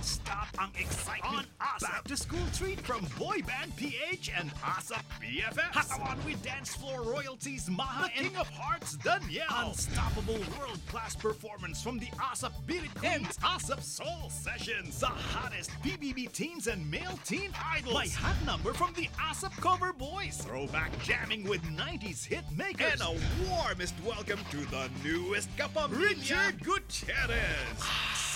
Non-stop ang excitement on ASAP to school treat from Boy Band PH and ASAP BFFs. Hatawan with dance floor royalties Maha the King of Hearts Danielle. Unstoppable world-class performance from the ASAP Birit Queens ASAP Soul Sessions. The hottest BBB teens and male teen idols. My hot number from the ASAP Cover Boys. Throwback jamming with 90s hit makers. And a warmest welcome to the newest kapamilya, Richard Gutierrez.